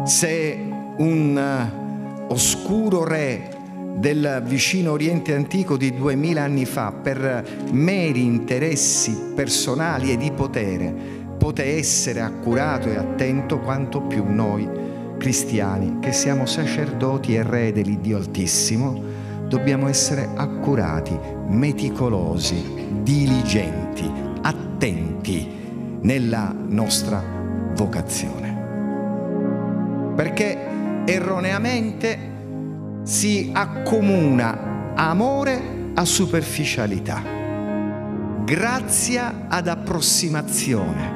Se un oscuro re del vicino Oriente Antico di 2000 anni fa, per meri interessi personali e di potere, poté essere accurato e attento, quanto più noi cristiani, che siamo sacerdoti e re dell'Iddio Altissimo, dobbiamo essere accurati, meticolosi, diligenti, attenti nella nostra vocazione. Perché erroneamente si accomuna amore a superficialità, grazia ad approssimazione.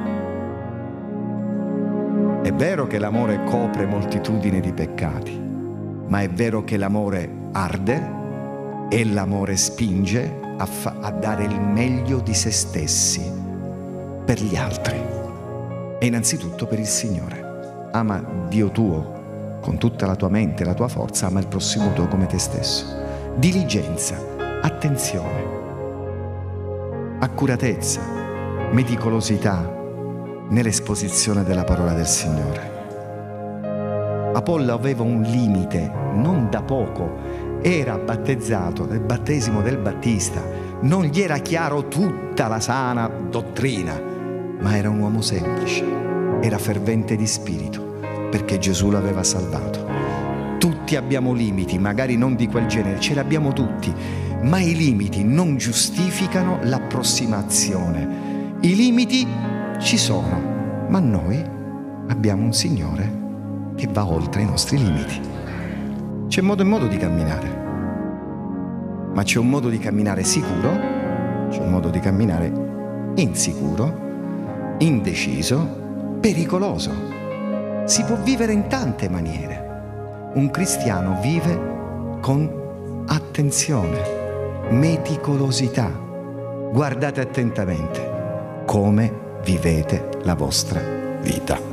È vero che l'amore copre moltitudine di peccati, ma è vero che l'amore arde e l'amore spinge a dare il meglio di se stessi per gli altri e innanzitutto per il Signore. Ama Dio tuo con tutta la tua mente, la tua forza, ama il prossimo tuo come te stesso. Diligenza, attenzione, accuratezza, meticolosità nell'esposizione della parola del Signore. Apollo aveva un limite, non da poco, era battezzato nel battesimo del Battista, non gli era chiaro tutta la sana dottrina, ma era un uomo semplice, era fervente di spirito, perché Gesù l'aveva salvato. Tutti abbiamo limiti, magari non di quel genere, ce li abbiamo tutti, ma i limiti non giustificano l'approssimazione. I limiti ci sono, ma noi abbiamo un Signore che va oltre i nostri limiti. C'è modo e modo di camminare, ma c'è un modo di camminare sicuro, c'è un modo di camminare insicuro, indeciso, pericoloso. Si può vivere in tante maniere. Un cristiano vive con attenzione, meticolosità. Guardate attentamente come vivete la vostra vita.